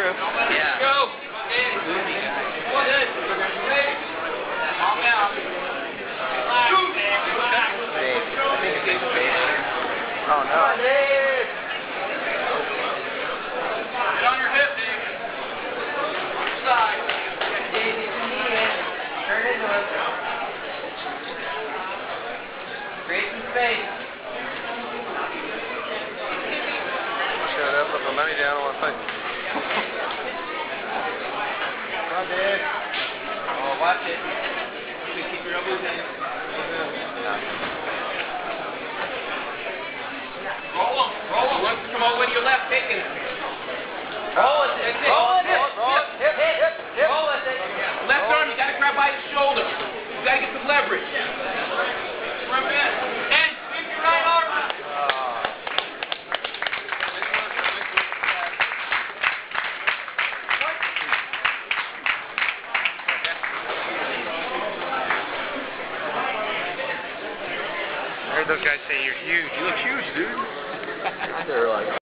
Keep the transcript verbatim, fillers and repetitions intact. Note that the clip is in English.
true. Yeah. Go. Oh no. Get on your hip, Dave. Side. Turn into it. Create some space. Shut up, put my money down on my face. Come on, Dave. Oh, watch it. Keep your elbows in. Roll them. Roll them. Once come all the way to your left, taking it. Roll it. That's it. Roll it. Roll it. Hip, hip, hip, hip. Roll it. Left arm, you got to grab by his shoulder. You got to get some leverage. From in. And sweep your right arm. I heard those guys say you're huge. You look huge, dude. They're like.